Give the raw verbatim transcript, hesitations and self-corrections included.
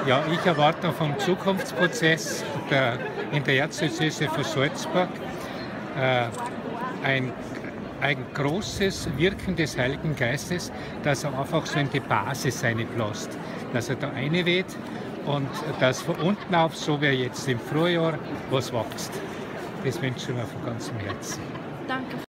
Ja, ich erwarte vom Zukunftsprozess der, in der Erzdiözese von Salzburg äh, ein, ein großes Wirken des Heiligen Geistes, dass er einfach so in die Basis reinbläst, dass er da reinweht und dass von unten auf, so wie jetzt im Frühjahr, was wächst. Das wünsche ich mir von ganzem Herzen. Danke.